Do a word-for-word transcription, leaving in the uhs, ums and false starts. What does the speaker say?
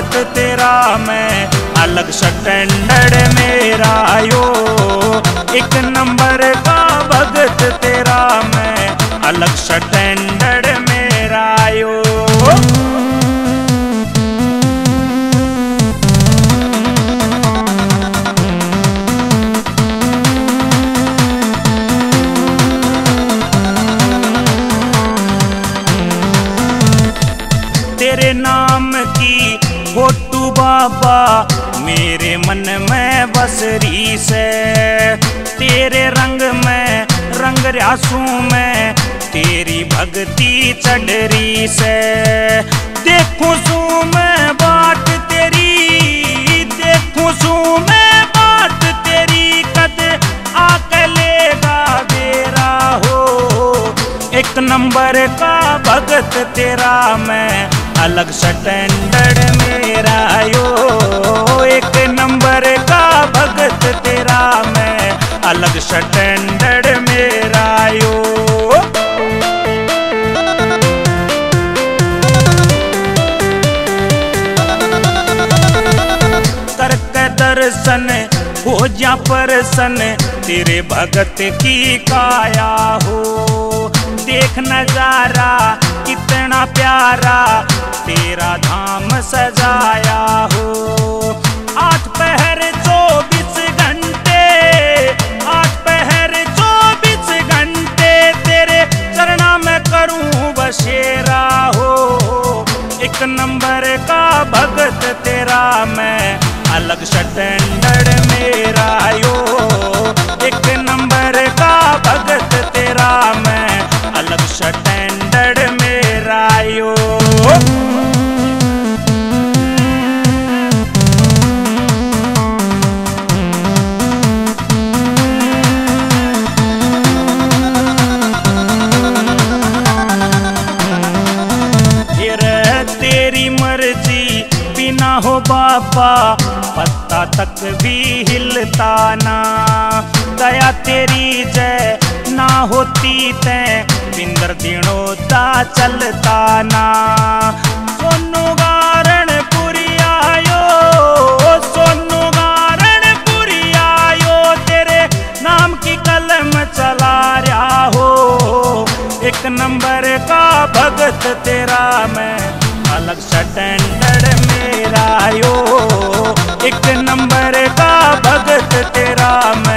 भगत तेरा मैं, अलग स्टैंडर्ड मेरा यो। एक नंबर का भगत तेरा मैं, अलग स्टैंडर्ड मेरा यो। तेरे नाम की फोटू बाबा मेरे मन में बस रही से, तेरे रंग में रंग रासू में तेरी भक्ति चढ़ रही से। देखूं सू मैं बाट तेरी, देखूं सू मैं बाट तेरी, कद आके लेगा बेरा हो। एक नंबर का भगत तेरा मैं, अलग स्टैंडर्ड मेरा यो। एक नंबर का भगत तेरा मैं, अलग स्टैंडर्ड मेरा यो। करके दर्शन हो जा परसन, तेरे भगत की काया हो। देख नजारा कितना प्यारा, तेरा धाम सजाया हो। आठ पहर चौबीस घंटे, आठ पहर चौबीस घंटे तेरे चरणा में करूं बसेरा हो। एक नंबर का भगत तेरा मैं, अलग स्टैंडर्ड मेरा यो। एक नंबर का भगत तेरा मैं, अलग स्टैंडर्ड मेरा यो। तेरी मर्जी बिना हो बाबा पत्ता तक भी हिलता ना। दया तेरी जय ना होती तैं बिंदर दिनोता चलता ना। सोनू गारण पुरी आयो, सोनू गारण पुरी आयो, तेरे नाम की कलम चला रहा हो। एक नंबर का भगत तेरा मैं, अलग स्टैंडर्ड मेरा यो। एक नंबर का भगत तेरा मैं,